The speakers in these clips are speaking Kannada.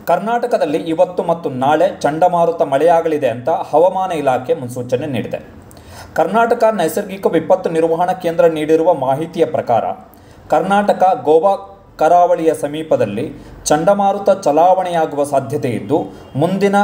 ಕರ್ನಾಟಕದಲ್ಲಿ ಇವತ್ತು ಮತ್ತು ನಾಳೆ ಚಂಡಮಾರುತ ಮಳೆಯಾಗಲಿದೆ ಅಂತ ಹವಾಮಾನ ಇಲಾಖೆ ಮುನ್ಸೂಚನೆ ನೀಡಿದೆ. ಕರ್ನಾಟಕ ನೈಸರ್ಗಿಕ ವಿಪತ್ತು ನಿರ್ವಹಣಾ ಕೇಂದ್ರ ನೀಡಿರುವ ಮಾಹಿತಿಯ ಪ್ರಕಾರ ಕರ್ನಾಟಕ ಗೋವಾ ಕರಾವಳಿಯ ಸಮೀಪದಲ್ಲಿ ಚಂಡಮಾರುತ ಚಲಾವಣೆಯಾಗುವ ಸಾಧ್ಯತೆ ಇದ್ದು, ಮುಂದಿನ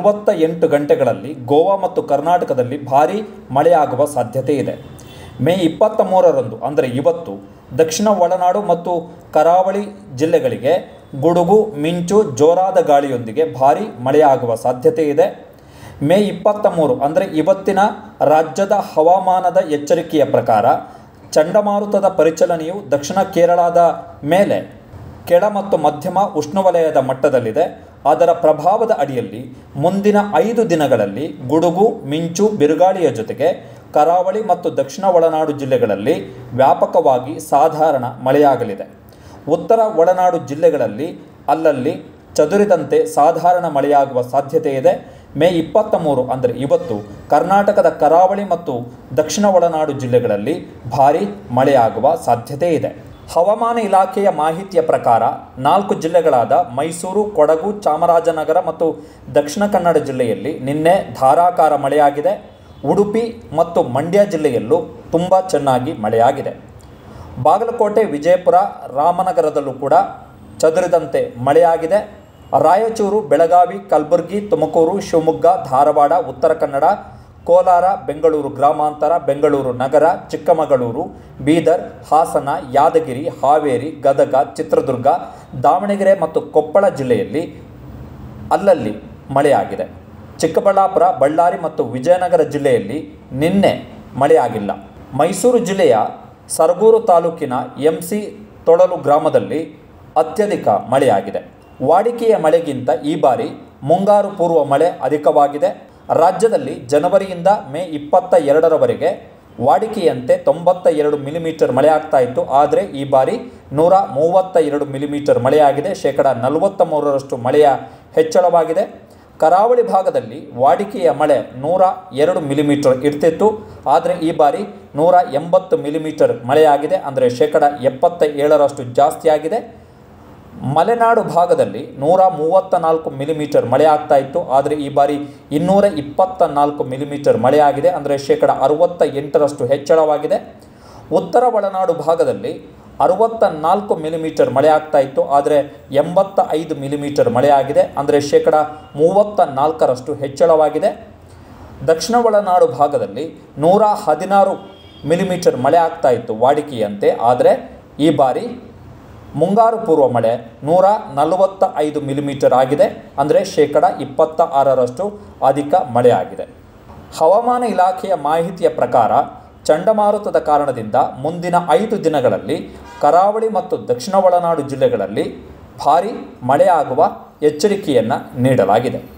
48 ಗಂಟೆಗಳಲ್ಲಿ ಗೋವಾ ಮತ್ತು ಕರ್ನಾಟಕದಲ್ಲಿ ಭಾರೀ ಮಳೆಯಾಗುವ ಸಾಧ್ಯತೆ ಇದೆ. ಮೇ 23ರಂದು ಅಂದರೆ ಇವತ್ತು ದಕ್ಷಿಣ ಒಳನಾಡು ಮತ್ತು ಕರಾವಳಿ ಜಿಲ್ಲೆಗಳಿಗೆ ಗುಡುಗು, ಮಿಂಚು, ಜೋರಾದ ಗಾಳಿಯೊಂದಿಗೆ ಭಾರೀ ಮಳೆಯಾಗುವ ಸಾಧ್ಯತೆ ಇದೆ. ಮೇ 23 ಅಂದರೆ ಇವತ್ತಿನ ರಾಜ್ಯದ ಹವಾಮಾನದ ಎಚ್ಚರಿಕೆಯ ಪ್ರಕಾರ ಚಂಡಮಾರುತದ ಪರಿಚಲನೆಯು ದಕ್ಷಿಣ ಕೇರಳದ ಮೇಲೆ ಕೆಳ ಮತ್ತು ಮಧ್ಯಮ ಉಷ್ಣವಲಯದ ಮಟ್ಟದಲ್ಲಿದೆ. ಅದರ ಪ್ರಭಾವದ ಅಡಿಯಲ್ಲಿ ಮುಂದಿನ 5 ದಿನಗಳಲ್ಲಿ ಗುಡುಗು, ಮಿಂಚು, ಬಿರುಗಾಳಿಯ ಜೊತೆಗೆ ಕರಾವಳಿ ಮತ್ತು ದಕ್ಷಿಣ ಒಳನಾಡು ಜಿಲ್ಲೆಗಳಲ್ಲಿ ವ್ಯಾಪಕವಾಗಿ ಸಾಧಾರಣ ಮಳೆಯಾಗಲಿದೆ. ಉತ್ತರ ಒಳನಾಡು ಜಿಲ್ಲೆಗಳಲ್ಲಿ ಅಲ್ಲಲ್ಲಿ ಚದುರಿದಂತೆ ಸಾಧಾರಣ ಮಳೆಯಾಗುವ ಸಾಧ್ಯತೆ ಇದೆ. ಮೇ 23 ಅಂದರೆ ಇವತ್ತು ಕರ್ನಾಟಕದ ಕರಾವಳಿ ಮತ್ತು ದಕ್ಷಿಣ ಒಳನಾಡು ಜಿಲ್ಲೆಗಳಲ್ಲಿ ಭಾರೀ ಮಳೆಯಾಗುವ ಸಾಧ್ಯತೆ ಇದೆ. ಹವಾಮಾನ ಇಲಾಖೆಯ ಮಾಹಿತಿಯ ಪ್ರಕಾರ 4 ಜಿಲ್ಲೆಗಳಾದ ಮೈಸೂರು, ಕೊಡಗು, ಚಾಮರಾಜನಗರ ಮತ್ತು ದಕ್ಷಿಣ ಕನ್ನಡ ಜಿಲ್ಲೆಯಲ್ಲಿ ನಿನ್ನೆ ಧಾರಾಕಾರ ಮಳೆಯಾಗಿದೆ. ಉಡುಪಿ ಮತ್ತು ಮಂಡ್ಯ ಜಿಲ್ಲೆಯಲ್ಲೂ ತುಂಬ ಚೆನ್ನಾಗಿ ಮಳೆಯಾಗಿದೆ. ಬಾಗಲಕೋಟೆ, ವಿಜಯಪುರ, ರಾಮನಗರದಲ್ಲೂ ಕೂಡ ಚದುರಿದಂತೆ ಮಳೆಯಾಗಿದೆ. ರಾಯಚೂರು, ಬೆಳಗಾವಿ, ಕಲಬುರಗಿ, ತುಮಕೂರು, ಶಿವಮೊಗ್ಗ, ಧಾರವಾಡ, ಉತ್ತರ ಕನ್ನಡ, ಕೋಲಾರ, ಬೆಂಗಳೂರು ಗ್ರಾಮಾಂತರ, ಬೆಂಗಳೂರು ನಗರ, ಚಿಕ್ಕಮಗಳೂರು, ಬೀದರ್, ಹಾಸನ, ಯಾದಗಿರಿ, ಹಾವೇರಿ, ಗದಗ, ಚಿತ್ರದುರ್ಗ, ದಾವಣಗೆರೆ ಮತ್ತು ಕೊಪ್ಪಳ ಜಿಲ್ಲೆಯಲ್ಲಿ ಅಲ್ಲಲ್ಲಿ ಮಳೆಯಾಗಿದೆ. ಚಿಕ್ಕಬಳ್ಳಾಪುರ, ಬಳ್ಳಾರಿ ಮತ್ತು ವಿಜಯನಗರ ಜಿಲ್ಲೆಯಲ್ಲಿ ನಿನ್ನೆ ಮಳೆಯಾಗಿಲ್ಲ. ಮೈಸೂರು ಜಿಲ್ಲೆಯ ಸರಗೂರು ತಾಲೂಕಿನ ಎಂಸಿ ತೊಳಲು ಗ್ರಾಮದಲ್ಲಿ ಅತ್ಯಧಿಕ ಮಳೆಯಾಗಿದೆ. ವಾಡಿಕೆಯ ಮಳೆಗಿಂತ ಈ ಬಾರಿ ಮುಂಗಾರು ಪೂರ್ವ ಮಳೆ ಅಧಿಕವಾಗಿದೆ. ರಾಜ್ಯದಲ್ಲಿ ಜನವರಿಯಿಂದ ಮೇ 22ರವರೆಗೆ ವಾಡಿಕೆಯಂತೆ 92 ಮಿಲಿಮೀಟರ್ ಮಳೆಯಾಗ್ತಾ ಇತ್ತು. ಆದರೆ ಈ ಬಾರಿ 132 ಮಿಲಿಮೀಟರ್ ಮಳೆಯಾಗಿದೆ. 43% ಮಳೆಯ ಹೆಚ್ಚಳವಾಗಿದೆ. ಕರಾವಳಿ ಭಾಗದಲ್ಲಿ ವಾಡಿಕೆಯ ಮಳೆ 102 ಮಿಲಿಮೀಟರ್ ಇರ್ತಿತ್ತು. ಆದರೆ ಈ ಬಾರಿ 180 ಮಿಲಿಮೀಟರ್ ಮಳೆಯಾಗಿದೆ. ಅಂದರೆ 77% ಜಾಸ್ತಿಯಾಗಿದೆ. ಮಲೆನಾಡು ಭಾಗದಲ್ಲಿ 134 ಮಿಲಿಮೀಟರ್ ಮಳೆಯಾಗ್ತಾ ಇತ್ತು. ಆದರೆ ಈ ಬಾರಿ 224 ಮಿಲಿಮೀಟರ್ ಮಳೆಯಾಗಿದೆ. ಅಂದರೆ 68% ಹೆಚ್ಚಳವಾಗಿದೆ. ಉತ್ತರ ಒಳನಾಡು ಭಾಗದಲ್ಲಿ 64 ಮಿಲಿಮೀಟರ್ ಮಳೆಯಾಗ್ತಾ ಇತ್ತು. ಆದರೆ 85 ಮಿಲಿಮೀಟರ್ ಮಳೆಯಾಗಿದೆ. ಅಂದರೆ 34% ಹೆಚ್ಚಳವಾಗಿದೆ. ದಕ್ಷಿಣ ಒಳನಾಡು ಭಾಗದಲ್ಲಿ 116 ಮಿಲಿಮೀಟರ್ ಮಳೆ ಆಗ್ತಾ ಇತ್ತು ವಾಡಿಕೆಯಂತೆ. ಆದರೆ ಈ ಬಾರಿ ಮುಂಗಾರು ಪೂರ್ವ ಮಳೆ 145 ಮಿಲಿಮೀಟರ್ ಆಗಿದೆ. ಅಂದರೆ 26% ಅಧಿಕ ಮಳೆಯಾಗಿದೆ. ಹವಾಮಾನ ಇಲಾಖೆಯ ಮಾಹಿತಿಯ ಪ್ರಕಾರ ಚಂಡಮಾರುತದ ಕಾರಣದಿಂದ ಮುಂದಿನ 5 ದಿನಗಳಲ್ಲಿ ಕರಾವಳಿ ಮತ್ತು ದಕ್ಷಿಣ ಒಳನಾಡು ಜಿಲ್ಲೆಗಳಲ್ಲಿ ಭಾರೀ ಮಳೆಯಾಗುವ ಎಚ್ಚರಿಕೆಯನ್ನು ನೀಡಲಾಗಿದೆ.